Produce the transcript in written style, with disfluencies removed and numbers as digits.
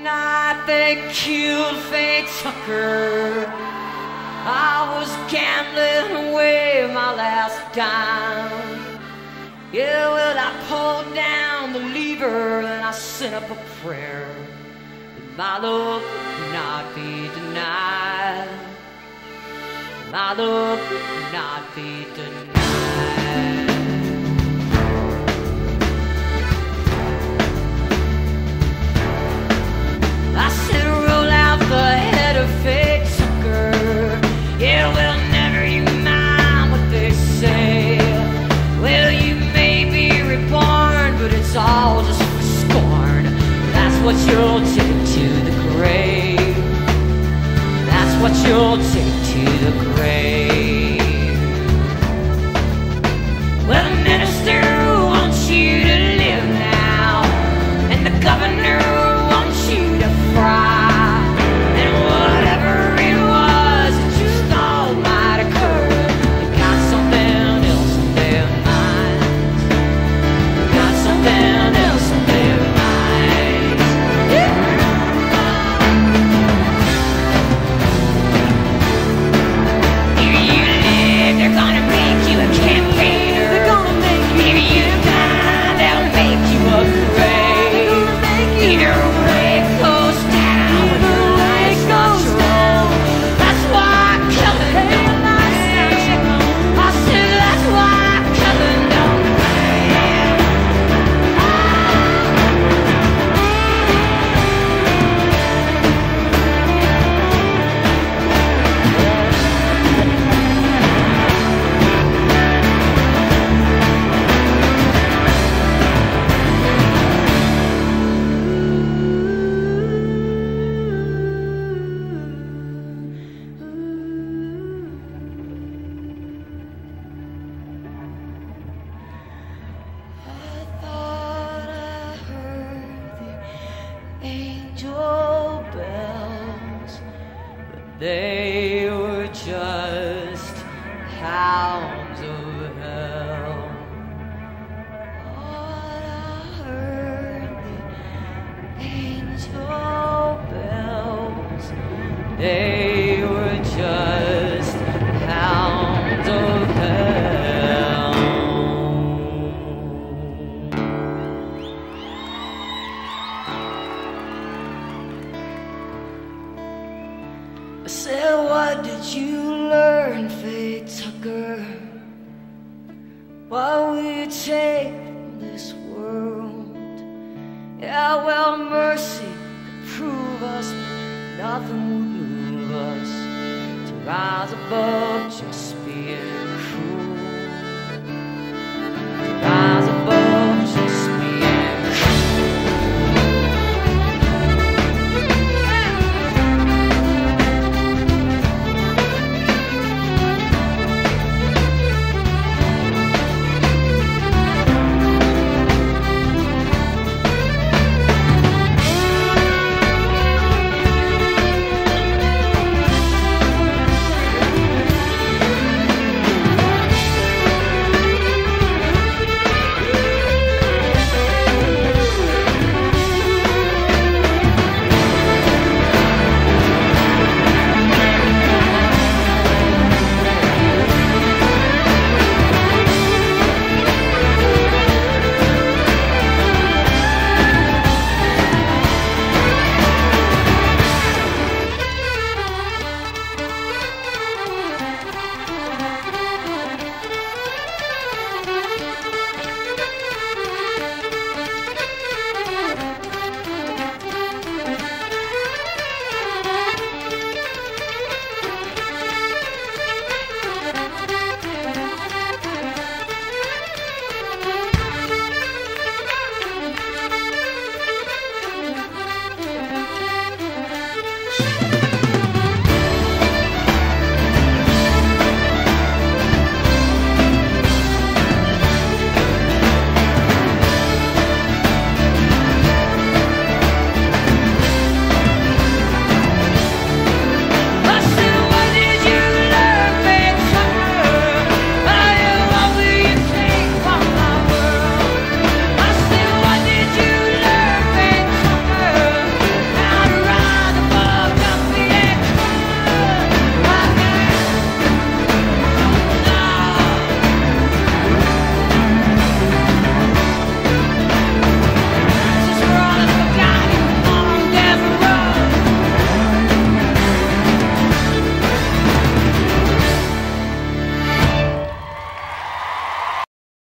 night they killed Faye Tucker, I was gambling away my last dime. Yeah, well, I pulled down the lever and I sent up a prayer that my love could not be denied. My love could not be denied. I said, roll out the head of Faye Tucker. Yeah, well, never you mind what they say. Well, you may be reborn, but it's all just for scorn. That's what you'll take to the grave. That's what you'll take to the grave. Well, the minister wants you to live now, and the governor wants you to fry. And whatever it was that you thought might occur, they got something else on their minds. They got something else on their minds. If you live, they're gonna make you a campaigner. They're gonna make you. If you die, they'll make you a grave. Either way it goes down, when the lights control. That's why Kevin don't rain. I said that's why Kevin don't rain. I thought I heard the angel bells, but they were just hounds of hell. Thought I heard the angel bells, they were just hounds of hell. I said, what did you learn, Faye Tucker? What will you take from this world? Yeah, well, mercy could prove us, but nothing would move us to rise above just being cruel. To rise above just being cruel.